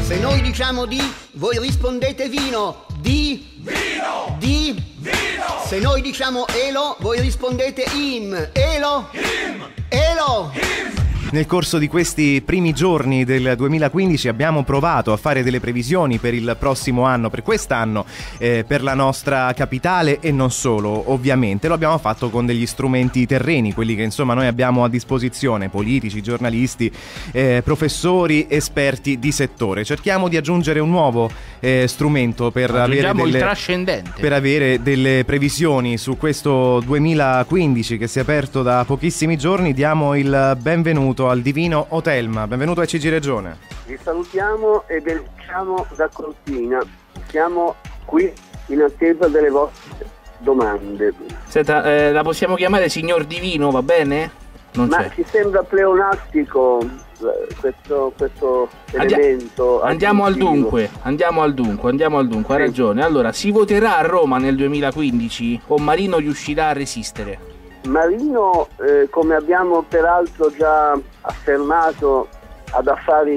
Se noi diciamo di, voi rispondete vino. Di Vino! Di Vino! Se noi diciamo elo, voi rispondete im. Elo Im! Elo Im! Nel corso di questi primi giorni del 2015 abbiamo provato a fare delle previsioni per il prossimo anno, per quest'anno, per la nostra capitale e non solo, ovviamente. Lo abbiamo fatto con degli strumenti terreni, quelli che insomma noi abbiamo a disposizione, politici, giornalisti, professori, esperti di settore. Cerchiamo di aggiungere un nuovo strumento per avere delle previsioni su questo 2015 che si è aperto da pochissimi giorni. Diamo il benvenuto al Divino Otelma. Benvenuto a CG Regione. Vi salutiamo e benediciamo da Cortina. Siamo qui in attesa delle vostre domande. Senta, la possiamo chiamare signor Divino, va bene? Non Ma c'è. ci sembra pleonastico questo elemento. Andiamo al aggiuntivo. dunque, ha ragione. Allora, si voterà a Roma nel 2015 o Marino riuscirà a resistere? Marino, come abbiamo peraltro già affermato ad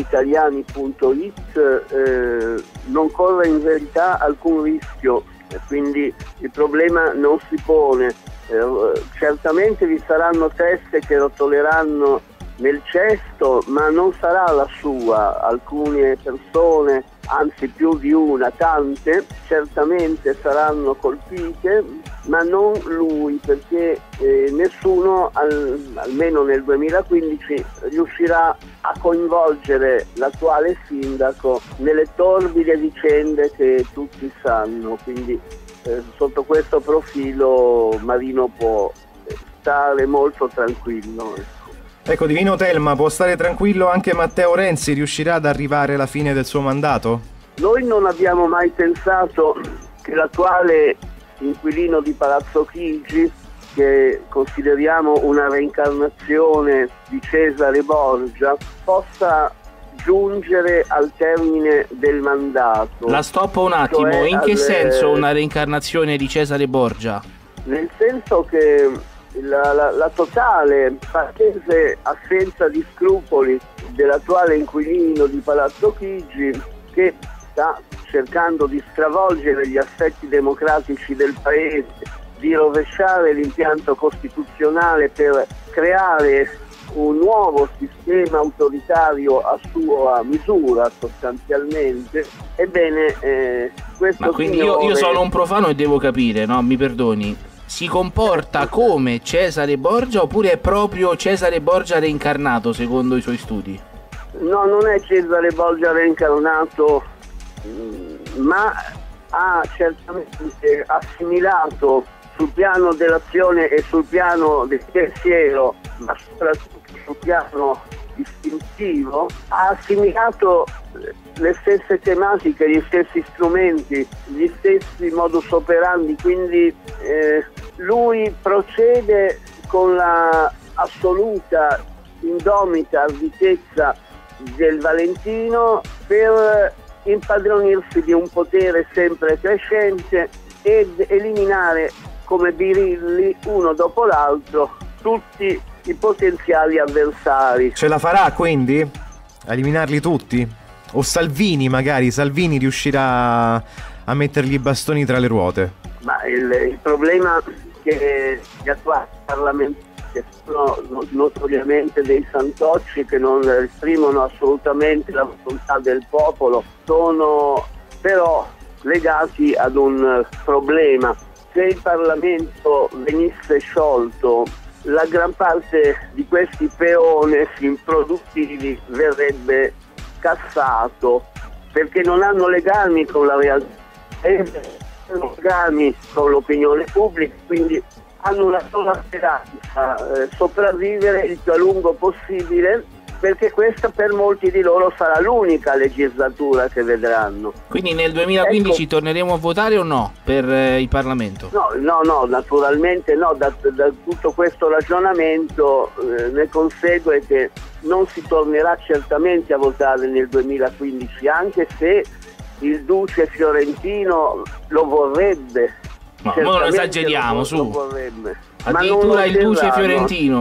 affariitaliani.it, non corre in verità alcun rischio, quindi il problema non si pone. Certamente vi saranno teste che rotoleranno nel cesto, ma non sarà la sua. Alcune persone, anzi più di una, tante, certamente saranno colpite, ma non lui, perché nessuno, almeno nel 2015, riuscirà a coinvolgere l'attuale sindaco nelle torbide vicende che tutti sanno. Quindi sotto questo profilo Marino può stare molto tranquillo. Ecco, Divino Otelma, può stare tranquillo anche Matteo Renzi? Riuscirà ad arrivare alla fine del suo mandato? Noi non abbiamo mai pensato che l'attuale inquilino di Palazzo Chigi, che consideriamo una reincarnazione di Cesare Borgia, possa giungere al termine del mandato. La stoppo un attimo, Cioè in che senso una reincarnazione di Cesare Borgia? Nel senso che la totale, palese assenza di scrupoli dell'attuale inquilino di Palazzo Chigi, che sta cercando di stravolgere gli assetti democratici del paese, di rovesciare l'impianto costituzionale per creare un nuovo sistema autoritario a sua misura sostanzialmente. Ebbene, questo Ma quindi io sono un profano e devo capire, no? Mi perdoni. Si comporta come Cesare Borgia oppure è proprio Cesare Borgia reincarnato secondo i suoi studi? No, non è Cesare Borgia reincarnato, ma ha certamente assimilato sul piano dell'azione e sul piano del pensiero, ma soprattutto sul piano istintivo, ha assimilato le stesse tematiche, gli stessi strumenti, gli stessi modus operandi, quindi lui procede con la assoluta indomita arditezza del Valentino per impadronirsi di un potere sempre crescente ed eliminare come birilli uno dopo l'altro tutti i potenziali avversari. Ce la farà quindi? A eliminarli tutti? O Salvini riuscirà a mettergli i bastoni tra le ruote? Ma il problema che gli attuali parlamentari, che sono notoriamente dei santocci che non esprimono assolutamente la volontà del popolo, sono però legati ad un problema. Se il Parlamento venisse sciolto, la gran parte di questi peones improduttivi verrebbe cassato, perché non hanno legami con la realtà, hanno legami con l'opinione pubblica, quindi hanno una sola speranza, sopravvivere il più a lungo possibile, perché questa per molti di loro sarà l'unica legislatura che vedranno. Quindi nel 2015 torneremo a votare o no per il Parlamento? No, naturalmente no. Da tutto questo ragionamento ne consegue che non si tornerà certamente a votare nel 2015, anche se il duce fiorentino lo vorrebbe. Ma non esageriamo, su. Lo vorrebbe. Addirittura il duce fiorentino.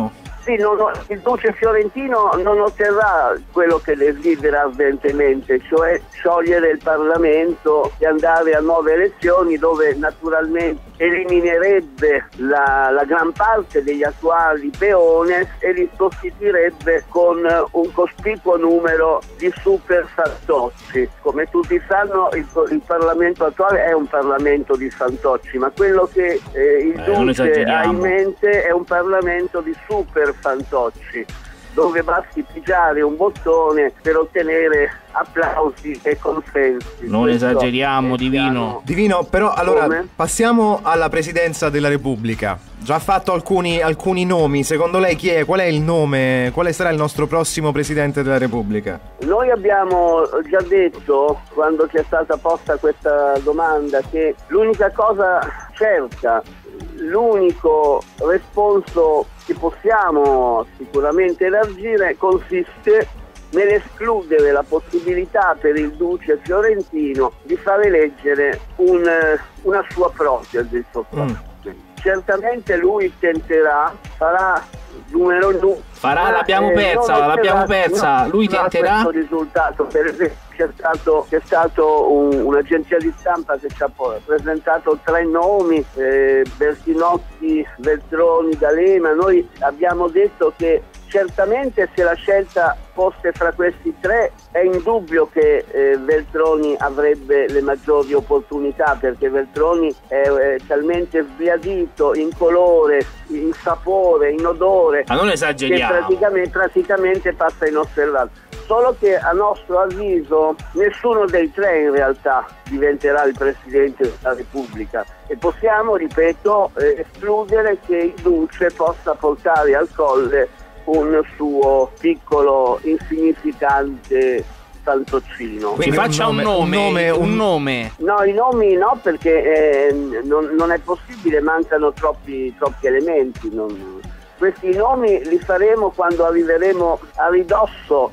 Sì, il duce fiorentino non otterrà quello che desidera ardentemente, cioè sciogliere il Parlamento e andare a nuove elezioni, dove naturalmente eliminerebbe la gran parte degli attuali peones e li sostituirebbe con un cospicuo numero di super fantocci. Come tutti sanno, il Parlamento attuale è un Parlamento di fantocci, ma quello che il duce ha in mente è un Parlamento di super fantocci, dove basti pigiare un bottone per ottenere applausi e consensi. Non esageriamo, Divino. Divino, però allora passiamo alla presidenza della Repubblica. Già fatto alcuni nomi, secondo lei chi è? Qual è il nome? Quale sarà il nostro prossimo presidente della Repubblica? Noi abbiamo già detto, quando ci è stata posta questa domanda, che l'unica cosa certa, l'unico responso che possiamo sicuramente elargire consiste nell'escludere la possibilità per il duce fiorentino di far eleggere una sua protesi. Certamente lui tenterà, farà l'abbiamo persa. Lui tenterà. Questo risultato, per esempio, c'è stato un'agenzia di stampa che ci ha presentato 3 nomi, Bertinotti, Veltroni, D'Alema. Noi abbiamo detto che certamente se la scelta fosse fra questi 3 è indubbio che Veltroni avrebbe le maggiori opportunità, perché Veltroni è talmente sbiadito in colore, in sapore, in odore, ma non esageriamo, che praticamente passa inosservato. Solo che a nostro avviso nessuno dei 3 in realtà diventerà il Presidente della Repubblica e possiamo, ripeto, escludere che il duce possa portare al colle un suo piccolo insignificante fantoccino. Ci faccia un nome. No, i nomi no, perché non è possibile, mancano troppi elementi. Questi nomi li faremo quando arriveremo a ridosso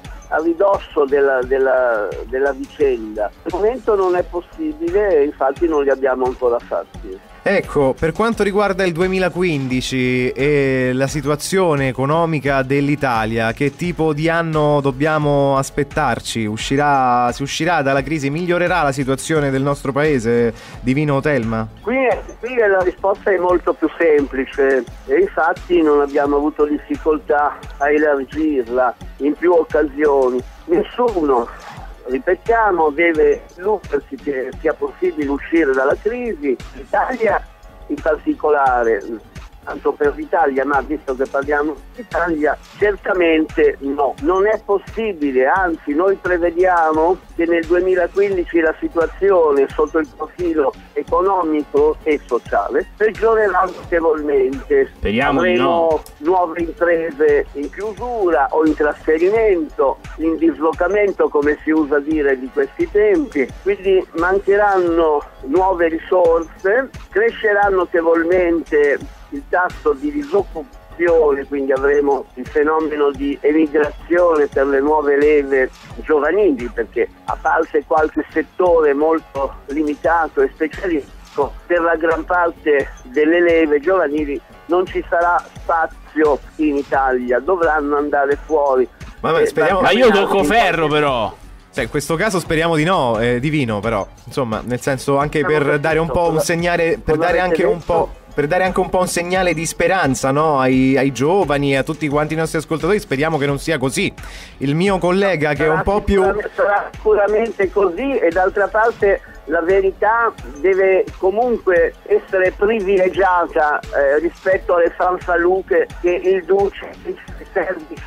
della vicenda. Al momento non è possibile, infatti non li abbiamo ancora fatti. Ecco, per quanto riguarda il 2015 e la situazione economica dell'Italia, che tipo di anno dobbiamo aspettarci? Si uscirà dalla crisi? Migliorerà la situazione del nostro paese, Divino Telma? Qui la risposta è molto più semplice e infatti non abbiamo avuto difficoltà a elargirla in più occasioni. Nessuno, ripetiamo, deve illudersi che sia possibile uscire dalla crisi. L'Italia in particolare, tanto per l'Italia, ma visto che parliamo d'Italia, certamente no, non è possibile, anzi noi prevediamo che nel 2015 la situazione sotto il profilo economico e sociale peggiorerà notevolmente. Speriamo di Avremo no. nuove imprese in chiusura o in trasferimento, in dislocamento, come si usa dire di questi tempi, quindi mancheranno nuove risorse, crescerà notevolmente il tasso di disoccupazione, quindi avremo il fenomeno di emigrazione per le nuove leve giovanili, perché a parte qualche settore molto limitato e specialistico, per la gran parte delle leve giovanili non ci sarà spazio in Italia, dovranno andare fuori. Ma io tocco ferro però. In questo caso speriamo di no, Divino, però insomma, nel senso, anche per dare un po' un segnale, per dare anche un po' un segnale di speranza, no? ai giovani e a tutti quanti i nostri ascoltatori. Speriamo che non sia così. Il mio collega, che è un po' più... Sarà sicuramente così, e d'altra parte la verità deve comunque essere privilegiata rispetto alle fanfaluche che il duce e i servi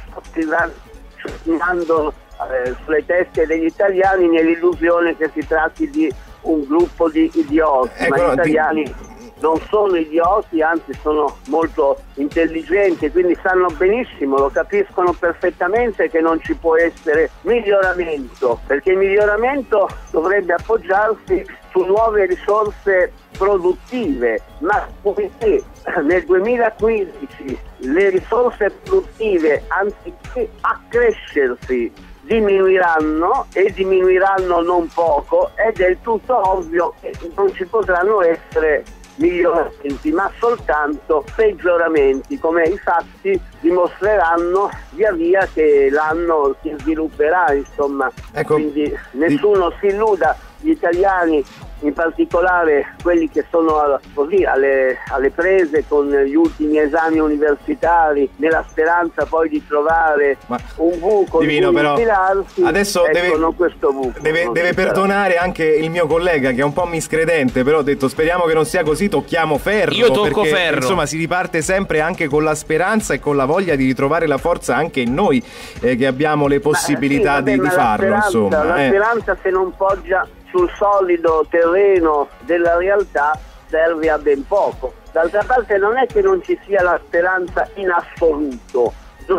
stanno sulle teste degli italiani, nell'illusione che si tratti di un gruppo di idioti. Ma gli italiani non sono idioti, anzi sono molto intelligenti, quindi sanno benissimo, lo capiscono perfettamente che non ci può essere miglioramento, perché il miglioramento dovrebbe appoggiarsi su nuove risorse produttive, ma poiché nel 2015 le risorse produttive, anziché accrescersi, diminuiranno, e diminuiranno non poco, è del tutto ovvio che non ci potranno essere miglioramenti, ma soltanto peggioramenti, come i fatti dimostreranno via via che l'anno si svilupperà, insomma. Ecco, quindi nessuno si illuda, gli italiani, in particolare quelli che sono così alle prese con gli ultimi esami universitari, nella speranza poi di trovare un buco Divino, in cui però infilarsi, adesso questo buco. Deve perdonare anche il mio collega, che è un po' miscredente, però ho detto speriamo che non sia così, tocchiamo ferro. Io tocco perché, ferro. Insomma, si riparte sempre anche con la speranza e con la voglia di ritrovare la forza anche in noi, che abbiamo le possibilità di farlo. Insomma, la speranza, se non poggia sul solido terreno della realtà, serve a ben poco. D'altra parte non è che non ci sia la speranza in assoluto,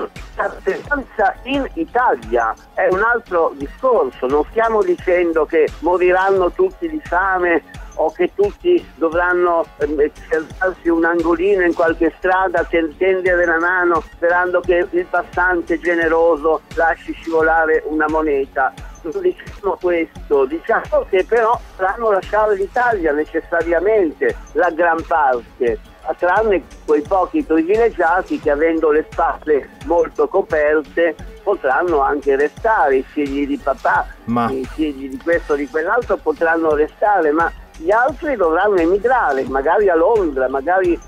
la speranza in Italia è un altro discorso. Non stiamo dicendo che moriranno tutti di fame o che tutti dovranno cercarsi un angolino in qualche strada, tendere la mano sperando che il passante generoso lasci scivolare una moneta. Non diciamo questo, diciamo che però dovranno lasciare l'Italia necessariamente, la gran parte, tranne quei pochi privilegiati che, avendo le spalle molto coperte, potranno anche restare. I figli di papà, i figli di questo o di quell'altro potranno restare, ma gli altri dovranno emigrare, magari a Londra, magari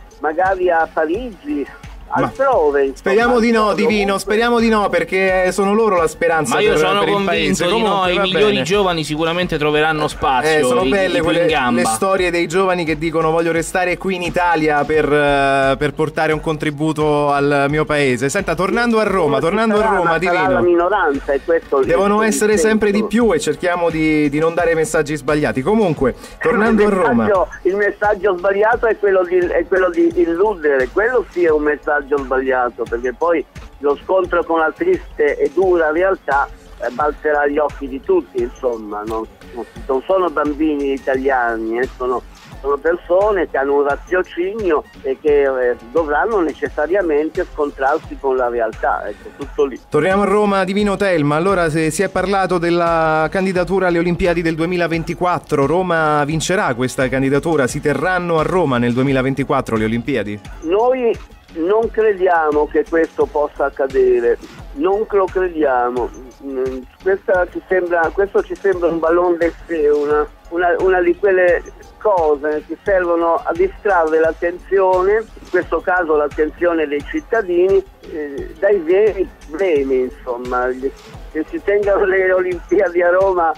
a Parigi, altrove. Speriamo di no, Divino, speriamo di no, perché sono loro la speranza. Ma io sono per il paese. convinto di no, i migliori bene. Giovani sicuramente troveranno spazio. Sono belle i quelle le storie dei giovani che dicono voglio restare qui in Italia per portare un contributo al mio paese. Senta, tornando a Roma, Divino, la minoranza, e questo devono essere sempre di più, e cerchiamo di non dare messaggi sbagliati. Comunque, tornando a Roma, il messaggio sbagliato è quello di illudere, quello sì è un messaggio sbagliato, perché poi lo scontro con la triste e dura realtà balzerà agli occhi di tutti, insomma. Non sono bambini italiani, sono persone che hanno un raziocinio e che dovranno necessariamente scontrarsi con la realtà, ecco, tutto lì. Torniamo a Roma, Divino Telma. Allora, se si è parlato della candidatura alle Olimpiadi del 2024, Roma vincerà questa candidatura? Si terranno a Roma nel 2024 le Olimpiadi? Noi non crediamo che questo possa accadere, non lo crediamo. Questo ci sembra un ballon d'essai, una di quelle cose che servono a distrarre l'attenzione, in questo caso l'attenzione dei cittadini, dai veri problemi, insomma. Che si tengano le Olimpiadi a Roma,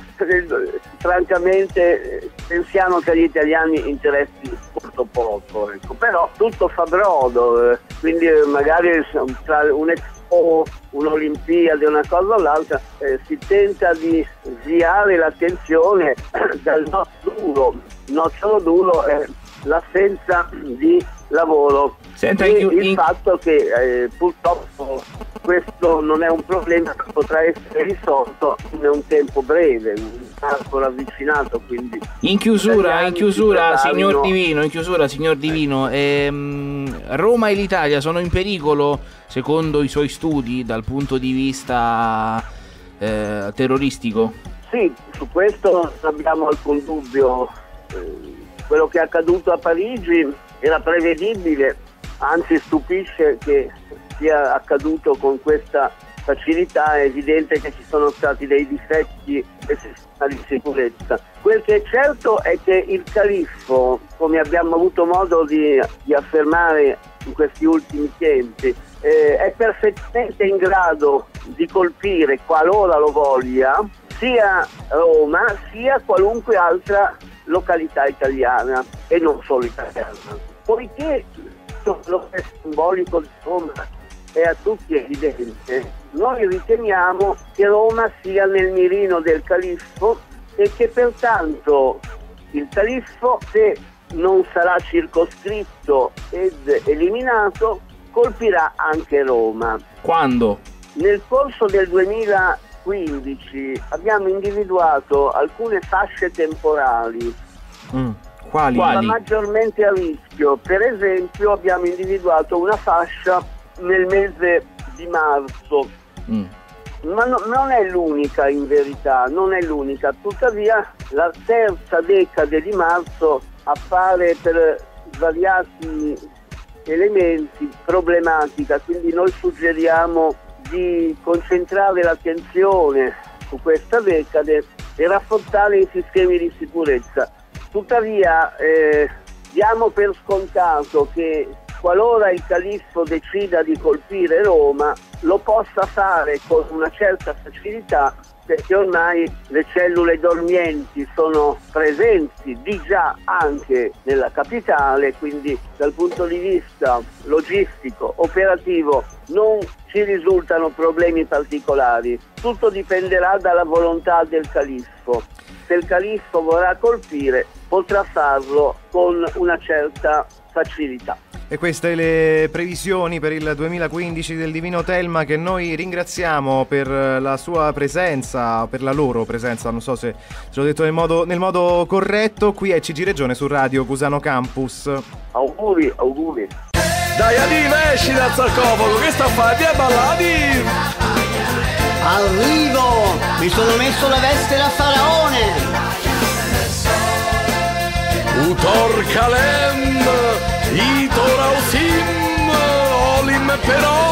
francamente pensiamo che agli italiani interessi molto poco, ecco. Però tutto fa brodo, quindi magari tra un'Olimpiade, una cosa o l'altra, si tenta di sviare l'attenzione dal nocciolo duro è l'assenza di lavoro. Senta, il fatto che purtroppo questo non è un problema che potrà essere risolto in un tempo breve, un arco ravvicinato, quindi in chiusura signor Divino, Roma e l'Italia sono in pericolo secondo i suoi studi dal punto di vista terroristico? Sì, su questo non abbiamo alcun dubbio. Quello che è accaduto a Parigi era prevedibile, anzi stupisce che sia accaduto con questa facilità. È evidente che ci sono stati dei difetti del sistema di sicurezza. Quel che è certo è che il califfo, come abbiamo avuto modo di affermare in questi ultimi tempi, è perfettamente in grado di colpire, qualora lo voglia, sia Roma sia qualunque altra località italiana, e non solo italiana. Poiché lo simbolico di Roma è a tutti evidente, noi riteniamo che Roma sia nel mirino del califfo e che pertanto il califfo, se non sarà circoscritto ed eliminato, colpirà anche Roma. Quando? Nel corso del 2015 abbiamo individuato alcune fasce temporali. Quali? Maggiormente a rischio. Per esempio abbiamo individuato una fascia nel mese di marzo, ma non è l'unica, in verità, non è l'unica. Tuttavia la terza decade di marzo appare per svariati elementi problematica, quindi noi suggeriamo di concentrare l'attenzione su questa decade e rafforzare i sistemi di sicurezza. Tuttavia diamo per scontato che qualora il califfo decida di colpire Roma lo possa fare con una certa facilità, perché ormai le cellule dormienti sono presenti di già anche nella capitale, quindi dal punto di vista logistico, operativo, non ci risultano problemi particolari. Tutto dipenderà dalla volontà del califfo. Se il califfo vorrà colpire, potrà farlo con una certa facilità. E queste le previsioni per il 2015 del Divino Telma, che noi ringraziamo per la sua presenza, per la loro presenza, non so se ce l'ho detto nel modo corretto, qui a CG Regione su Radio Cusano Campus. Auguri. Dai, Adina, esci dal sarcofago, che sta a fare? Ti è ballati? Arrivo! Mi sono messo la veste da faraone! Utor Kalem, Itor Ausim, Olim però